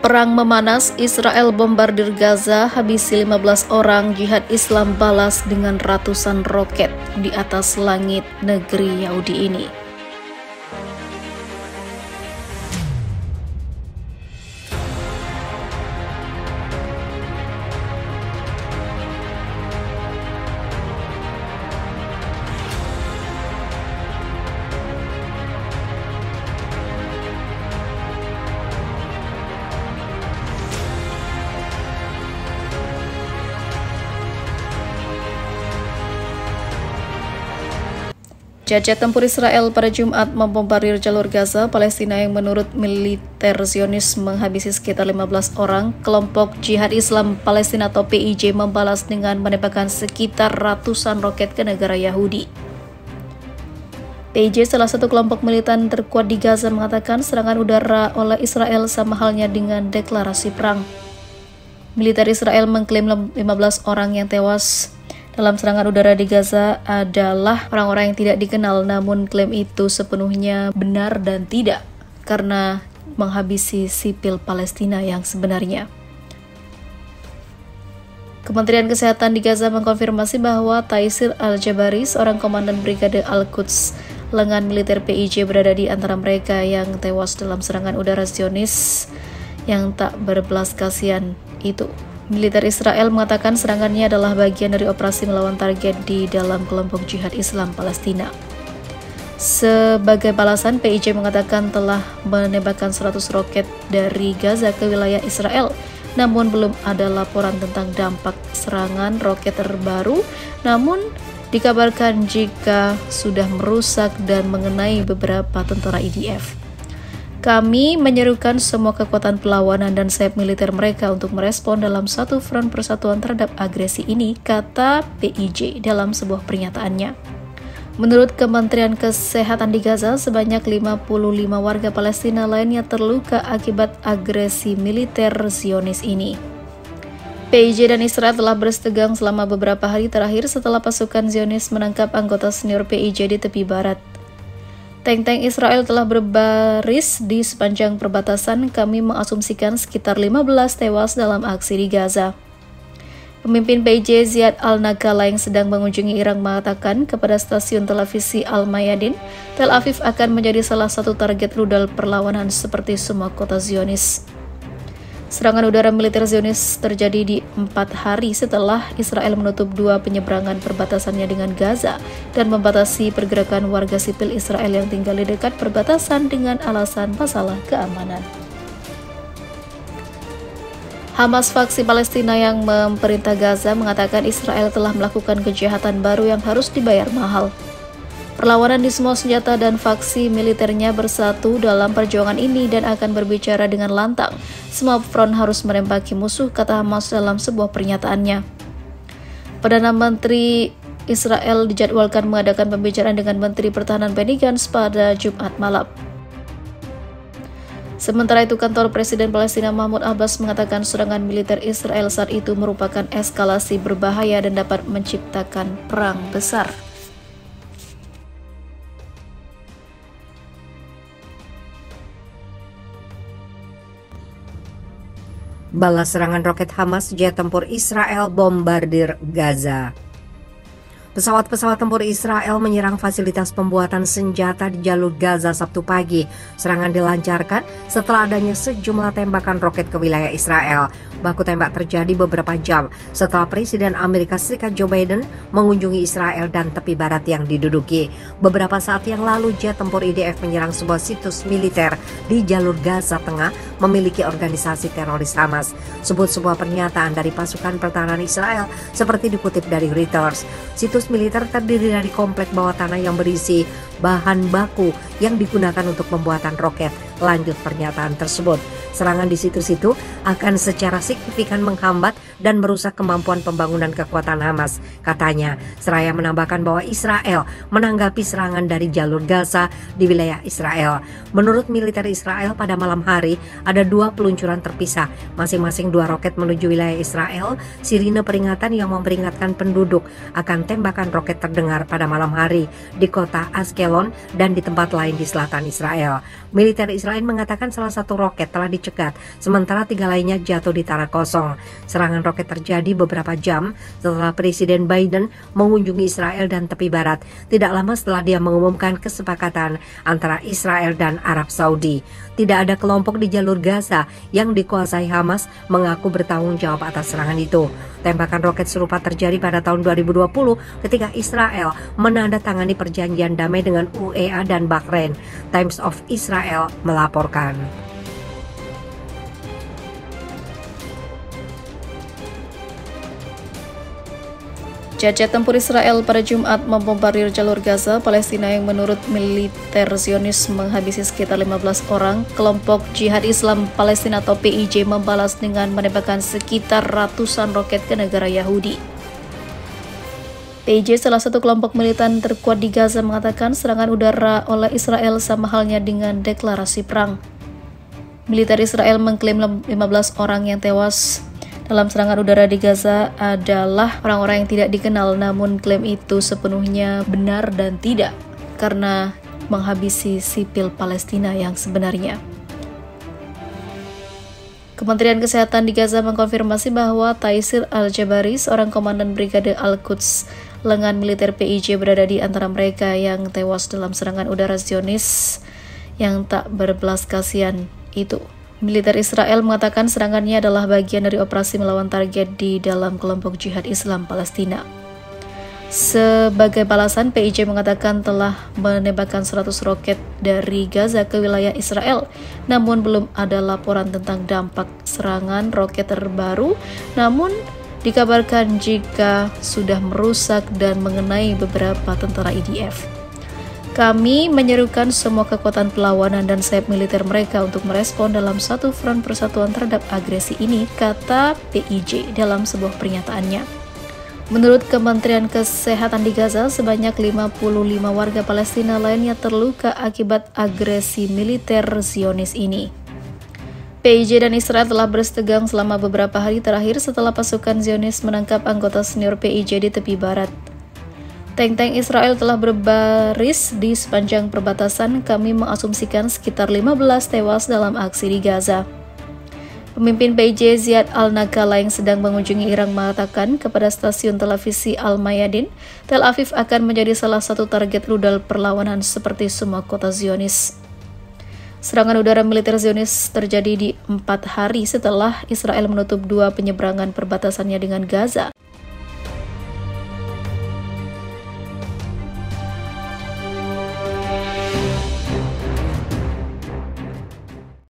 Perang memanas, Israel bombardir Gaza, habisi 15 orang, Jihad Islam balas dengan ratusan roket di atas langit negeri Yahudi ini. Jajah tempur Israel pada Jumat membombardir jalur Gaza, Palestina yang menurut militer Zionis menghabisi sekitar 15 orang. Kelompok Jihad Islam Palestina atau PIJ membalas dengan menembakkan sekitar ratusan roket ke negara Yahudi. PIJ, salah satu kelompok militan terkuat di Gaza, mengatakan serangan udara oleh Israel sama halnya dengan deklarasi perang. Militer Israel mengklaim 15 orang yang tewas dalam serangan udara di Gaza adalah orang-orang yang tidak dikenal, namun klaim itu sepenuhnya benar dan tidak, karena menghabisi sipil Palestina yang sebenarnya. Kementerian Kesehatan di Gaza mengkonfirmasi bahwa Taisir Al-Jabari, seorang komandan Brigade Al-Quds, lengan militer PIJ, berada di antara mereka yang tewas dalam serangan udara Zionis yang tak berbelas kasihan itu. Militer Israel mengatakan serangannya adalah bagian dari operasi melawan target di dalam kelompok Jihad Islam Palestina. Sebagai balasan, PIJ mengatakan telah menembakkan 100 roket dari Gaza ke wilayah Israel, namun belum ada laporan tentang dampak serangan roket terbaru, namun dikabarkan jika sudah merusak dan mengenai beberapa tentara IDF. Kami menyerukan semua kekuatan perlawanan dan sayap militer mereka untuk merespon dalam satu front persatuan terhadap agresi ini, kata PIJ dalam sebuah pernyataannya. Menurut Kementerian Kesehatan di Gaza, sebanyak 55 warga Palestina lainnya terluka akibat agresi militer Zionis ini. PIJ dan Israel telah bersetegang selama beberapa hari terakhir setelah pasukan Zionis menangkap anggota senior PIJ di tepi barat. Tank-tank Israel telah berbaris di sepanjang perbatasan. Kami mengasumsikan sekitar 15 tewas dalam aksi di Gaza. Pemimpin PIJ Ziad Al-Nakala yang sedang mengunjungi Irak mengatakan kepada stasiun televisi Al-Mayadin, Tel Aviv akan menjadi salah satu target rudal perlawanan seperti semua kota Zionis. Serangan udara militer Zionis terjadi di 4 hari setelah Israel menutup 2 penyeberangan perbatasannya dengan Gaza dan membatasi pergerakan warga sipil Israel yang tinggal di dekat perbatasan dengan alasan masalah keamanan. Hamas, faksi Palestina yang memerintah Gaza, mengatakan Israel telah melakukan kejahatan baru yang harus dibayar mahal. Perlawanan di semua senjata dan faksi militernya bersatu dalam perjuangan ini dan akan berbicara dengan lantang. Semua front harus menembaki musuh, kata Hamas dalam sebuah pernyataannya. Perdana Menteri Israel dijadwalkan mengadakan pembicaraan dengan Menteri Pertahanan Benny Gantz pada Jumat malam. Sementara itu, kantor Presiden Palestina Mahmud Abbas mengatakan serangan militer Israel saat itu merupakan eskalasi berbahaya dan dapat menciptakan perang besar. Balas serangan roket Hamas, jet tempur Israel bombardir Gaza. Pesawat-pesawat tempur Israel menyerang fasilitas pembuatan senjata di jalur Gaza Sabtu pagi. Serangan dilancarkan setelah adanya sejumlah tembakan roket ke wilayah Israel. Baku tembak terjadi beberapa jam setelah Presiden Amerika Serikat Joe Biden mengunjungi Israel dan tepi barat yang diduduki. Beberapa saat yang lalu, jet tempur IDF menyerang sebuah situs militer di jalur Gaza Tengah memiliki organisasi teroris Hamas. Sebut sebuah pernyataan dari pasukan pertahanan Israel seperti dikutip dari Reuters. Situs militer terdiri dari komplek bawah tanah yang berisi bahan baku yang digunakan untuk pembuatan roket. Lanjut pernyataan tersebut, serangan di situs itu akan secara signifikan menghambat dan merusak kemampuan pembangunan kekuatan Hamas. Katanya, seraya menambahkan bahwa Israel menanggapi serangan dari jalur Gaza di wilayah Israel. Menurut militer Israel, pada malam hari ada 2 peluncuran terpisah, masing-masing 2 roket menuju wilayah Israel. Sirine peringatan yang memperingatkan penduduk akan tembakan roket terdengar pada malam hari di kota Ashkelon dan di tempat lain di selatan Israel. Militer Israel mengatakan salah satu roket telah dicegat, sementara 3 lainnya jatuh di tanah kosong. Serangan roket terjadi beberapa jam setelah Presiden Biden mengunjungi Israel dan tepi barat, tidak lama setelah dia mengumumkan kesepakatan antara Israel dan Arab Saudi. Tidak ada kelompok di jalur Gaza yang dikuasai Hamas mengaku bertanggung jawab atas serangan itu. Tembakan roket serupa terjadi pada tahun 2020 ketika Israel menandatangani perjanjian damai dengan UEA dan Bahrain. Times of Israel melaporkan. Jet tempur Israel pada Jumat membombardir jalur Gaza, Palestina yang menurut militer Zionis menghabisi sekitar 15 orang. Kelompok Jihad Islam Palestina atau PIJ membalas dengan menembakkan sekitar ratusan roket ke negara Yahudi. PIJ, salah satu kelompok militan terkuat di Gaza, mengatakan serangan udara oleh Israel sama halnya dengan deklarasi perang. Militer Israel mengklaim 15 orang yang tewas dalam serangan udara di Gaza adalah orang-orang yang tidak dikenal, namun klaim itu sepenuhnya benar dan tidak, karena menghabisi sipil Palestina yang sebenarnya. Kementerian Kesehatan di Gaza mengkonfirmasi bahwa Taisir Al-Jabari, seorang komandan Brigade Al-Quds, lengan militer PIJ, berada di antara mereka yang tewas dalam serangan udara Zionis yang tak berbelas kasihan itu. Militer Israel mengatakan serangannya adalah bagian dari operasi melawan target di dalam kelompok Jihad Islam Palestina. Sebagai balasan, PIJ mengatakan telah menembakkan 100 roket dari Gaza ke wilayah Israel, namun belum ada laporan tentang dampak serangan roket terbaru, namun dikabarkan jika sudah merusak dan mengenai beberapa tentara IDF. Kami menyerukan semua kekuatan perlawanan dan sayap militer mereka untuk merespon dalam satu front persatuan terhadap agresi ini, kata PIJ dalam sebuah pernyataannya. Menurut Kementerian Kesehatan di Gaza, sebanyak 55 warga Palestina lainnya terluka akibat agresi militer Zionis ini. PIJ dan Israel telah bersetegang selama beberapa hari terakhir setelah pasukan Zionis menangkap anggota senior PIJ di tepi barat. Tank-tank Israel telah berbaris di sepanjang perbatasan. Kami mengasumsikan sekitar 15 tewas dalam aksi di Gaza. Pemimpin PIJ Ziad Al-Nakala yang sedang mengunjungi Iran mengatakan kepada stasiun televisi Al-Mayadin, Tel Aviv akan menjadi salah satu target rudal perlawanan seperti semua kota Zionis. Serangan udara militer Zionis terjadi di 4 hari setelah Israel menutup 2 penyeberangan perbatasannya dengan Gaza